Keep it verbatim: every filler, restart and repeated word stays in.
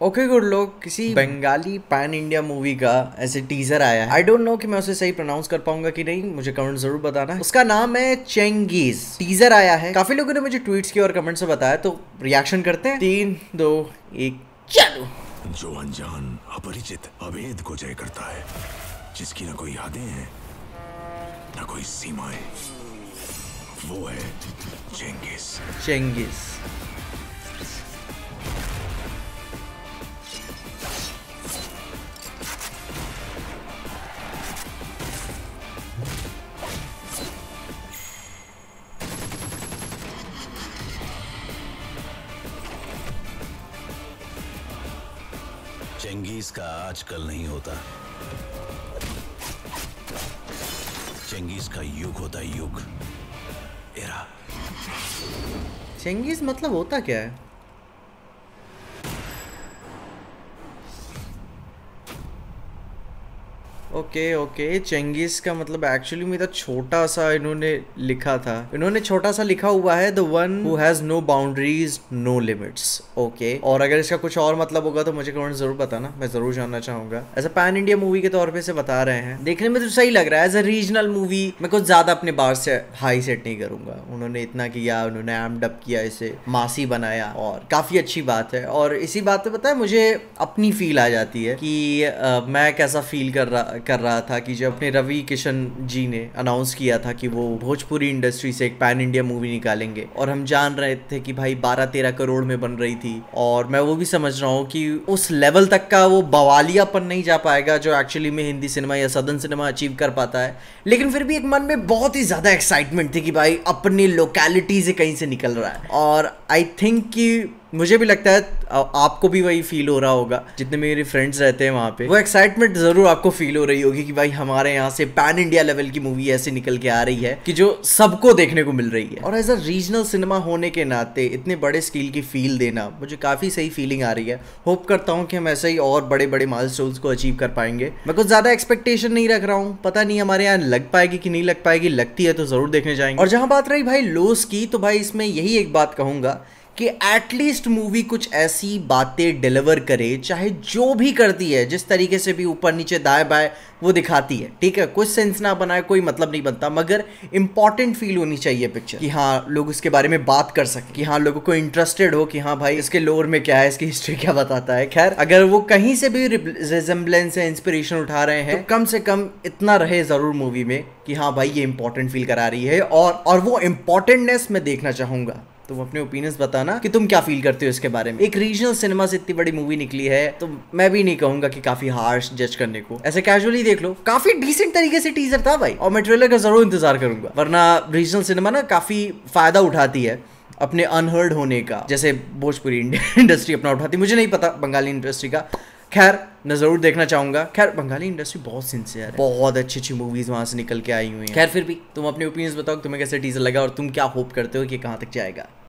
Okay good लोग, किसी Bengali pan India movie का ऐसे टीजर आया है। आई डोंट नो कि मैं उसे सही प्रोनाउंस कर पाऊंगा कि नहीं, मुझे कमेंट जरूर बताना। उसका नाम है चेंगीज। टीजर आया है, काफी लोगों ने मुझे ट्वीट्स किया और कमेंट से बताया, तो रिएक्शन करते हैं। तीन दो एक चलो। जो अनजान, अपरिचित, अभेद को जय करता है, जिसकी ना कोई यादें हैं ना कोई सीमाएं, वो है चेंगिस। चेंगीज चेंगिस का आजकल नहीं होता, चेंगिस का युग होता, युग, एरा। चेंगीज मतलब होता क्या है? ओके ओके चेंगीज का मतलब एक्चुअली मेरा छोटा सा इन्होंने लिखा था, इन्होंने छोटा सा लिखा हुआ है, the one who has no boundaries no limits. Okay, और अगर इसका कुछ और मतलब होगा तो मुझे कमेंट जरूर बताना, मैं जरूर जानना चाहूंगा। ऐसा पैन इंडिया मूवी के तौर पे से बता रहे हैं, देखने में तो सही लग रहा है। एज अ रीजनल मूवी मैं कुछ ज्यादा अपने बार से हाई सेट नहीं करूंगा। उन्होंने इतना किया, उन्होंने एम्ड अप किया, इसे मासी बनाया और काफी अच्छी बात है। और इसी बात पे पता है मुझे अपनी फील आ जाती है कि आ, मैं कैसा फील कर रहा कर रहा था कि जब अपने रवि किशन जी ने अनाउंस किया था कि वो भोजपुरी इंडस्ट्री से एक पैन इंडिया मूवी निकालेंगे, और हम जान रहे थे कि भाई बारह तेरह करोड़ में बन रही थी, और मैं वो भी समझ रहा हूँ कि उस लेवल तक का वो बवालियापन नहीं जा पाएगा जो एक्चुअली में हिंदी सिनेमा या सदर्न सिनेमा अचीव कर पाता है। लेकिन फिर भी एक मन में बहुत ही ज्यादा एक्साइटमेंट थी कि भाई अपनी लोकेलिटी से कहीं से निकल रहा है। और आई थिंक कि मुझे भी लगता है आपको भी वही फील हो रहा होगा, जितने मेरे फ्रेंड्स रहते हैं वहाँ पे, वो एक्साइटमेंट जरूर आपको फील हो रही होगी कि भाई हमारे यहाँ से पैन इंडिया लेवल की मूवी ऐसे निकल के आ रही है कि जो सबको देखने को मिल रही है। और एज अ रीजनल सिनेमा होने के नाते इतने बड़े स्केल की फील देना मुझे काफी सही फीलिंग आ रही है। होप करता हूँ कि हम ऐसे ही और बड़े बड़े माइलस्टोन्स को अचीव कर पाएंगे। मैं कुछ ज्यादा एक्सपेक्टेशन नहीं रख रहा हूँ, पता नहीं हमारे यहाँ लग पाएगी कि नहीं लग पाएगी, लगती है तो जरूर देखने जाएंगे। और जहां बात रही भाई लोस की, तो भाई इसमें यही एक बात कहूंगा कि एटलीस्ट मूवी कुछ ऐसी बातें डिलीवर करे, चाहे जो भी करती है, जिस तरीके से भी ऊपर नीचे दाएं बाएं वो दिखाती है, ठीक है, कुछ सेंस ना बनाए कोई मतलब नहीं बनता, मगर इंपॉर्टेंट फील होनी चाहिए पिक्चर कि हाँ लोग इसके बारे में बात कर सके, कि हाँ लोगों को इंटरेस्टेड हो कि हाँ भाई इसके लोर में क्या है, इसकी हिस्ट्री क्या बताता है। खैर, अगर वो कहीं से भी रिजेम्बलेंस या इंस्पिरेशन उठा रहे हैं तो कम से कम इतना रहे जरूर मूवी में कि हाँ भाई ये इंपॉर्टेंट फील करा रही है, और और वो इंपॉर्टेंटनेस मैं देखना चाहूंगा। तुम अपने ओपिनियंस बताना कि तुम क्या फील करते हो इसके बारे में। एक रीजनल सिनेमा से इतनी बड़ी मूवी निकली है तो मैं भी नहीं कहूंगा कि काफी हार्श जज करने को, ऐसे कैजुअली देख लो, काफी डिसेंट तरीके से टीजर था भाई, और मैं ट्रेलर का जरूर इंतजार करूंगा। वरना रीजनल सिनेमा ना काफी फायदा उठाती है अपने अनहर्ड होने का, जैसे भोजपुरी इंडस्ट्री अपना उठाती। मुझे नहीं पता बंगाली इंडस्ट्री का, खैर मैं जरूर देखना चाहूंगा। खैर बंगाली इंडस्ट्री बहुत सिंसियर है, बहुत अच्छी अच्छी मूवीज वहां से निकल के आई हुई हैं। खैर फिर भी तुम अपने ओपिनियंस बताओ, तुम्हें कैसे टीजर लगा और तुम क्या होप करते हो कि कहां तक जाएगा।